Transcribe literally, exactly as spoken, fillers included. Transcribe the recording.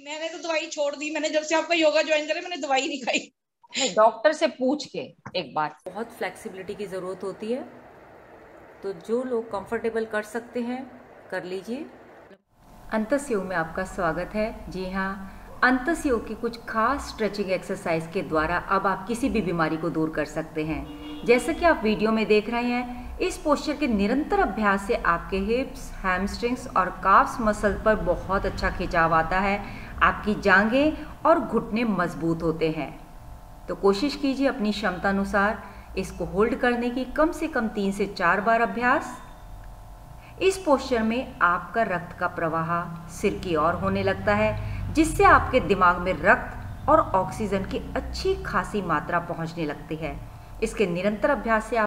मैंने तो दवाई छोड़ दी। मैंने जब से आपका योगा ज्वाइन करा मैंने दवाई नहीं खाई। नहीं, डॉक्टर से पूछ के एक बार। बहुत फ्लेक्सिबिलिटी की ज़रूरत होती है, तो जो लोग कंफर्टेबल कर सकते हैं कर लीजिए। अंतस योग में आपका स्वागत है। जी हाँ, अंतस योग की कुछ खास स्ट्रेचिंग एक्सरसाइज के द्वारा अब आप किसी भी बीमारी को दूर कर सकते हैं। जैसा कि आप वीडियो में देख रहे हैं, इस पोस्चर के निरंतर अभ्यास से आपके हिप्स, हैमस्ट्रिंग्स और काफ्स मसल पर बहुत अच्छा खिंचाव आता है। आपकी जांघें और घुटने मजबूत होते हैं। तो कोशिश कीजिए अपनी क्षमता अनुसार इसको होल्ड करने की कम से कम तीन से चार बार अभ्यास। इस पोस्चर में आपका रक्त का प्रवाह सिर की ओर होने लगता है, जिससे आपके दिमाग में रक्त और ऑक्सीजन की अच्छी खासी मात्रा पहुंचने लगती है। इसके निरंतर अभ्यास से आप